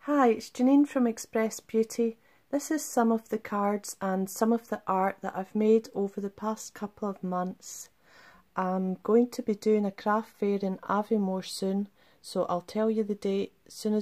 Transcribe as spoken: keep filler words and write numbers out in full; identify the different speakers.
Speaker 1: Hi, it's Janine from Express Beauty. This is some of the cards and some of the art that I've made over the past couple of months. I'm going to be doing a craft fair in Aviemore soon, so I'll tell you the date as soon as